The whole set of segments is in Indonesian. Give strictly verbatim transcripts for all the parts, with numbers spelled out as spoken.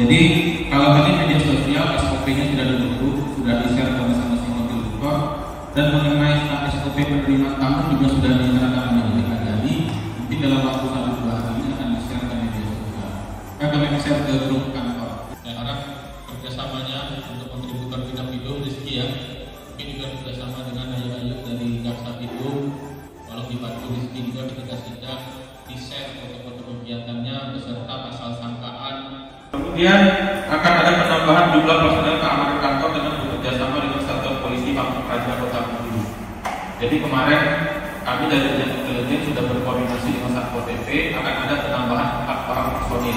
Jadi kalau tadi media sosial S O P-nya sudah dibentuk, sudah di-share ke masing-masing kontributor, dan mengenai S O P penerimaan tamu juga sudah dinyatakan menjadi jadi nanti dalam waktu satu dua hari ini akan di-share ke media sosial, akan di-share ke grup kantor. Saya harap kerjasamanya untuk kontributor bidang hidup Rizky ya, mungkin juga kerjasama dengan ayu-ayu dari Jaksa Hidup, kalau dibantu Rizky juga ketika sidang di-share foto-foto kegiatannya beserta pasal sangkaan. Kemudian akan ada penambahan jumlah personel keamanan kantor dengan bekerjasama dengan Satuan Polisi Pamung Praja Kota Bengkulu. Jadi kemarin kami dari Dinas Intelijen sudah berkoordinasi dengan Satpol P P, akan ada penambahan empat orang personil.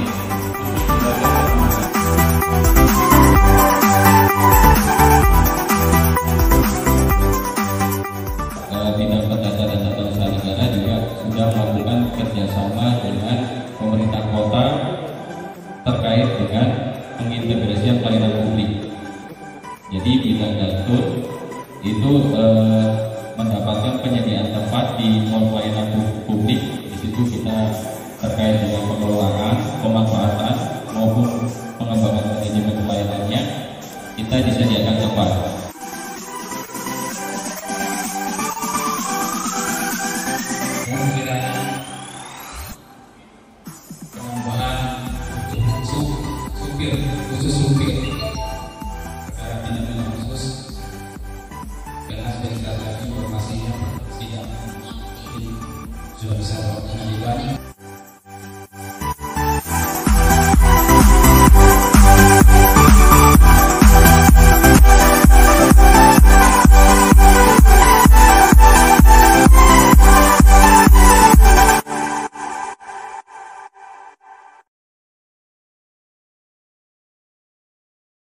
Dinas Tata dan Tata Usaha Negara juga sudah melakukan kerjasama dengan pemerintah kota terkait dengan pengintegrasian pelayanan publik. Jadi bidang Datur itu eh, mendapatkan penyediaan tempat di mall pelayanan publik. Di situ kita terkait dengan pengelolaan, pemanfaatan maupun pengembangan manajemen pelayanannya, kita disediakan tempat. Supir, khusus supir karena tindakan khusus karena sudah dikatakan informasinya tidak sudah bisa melakukan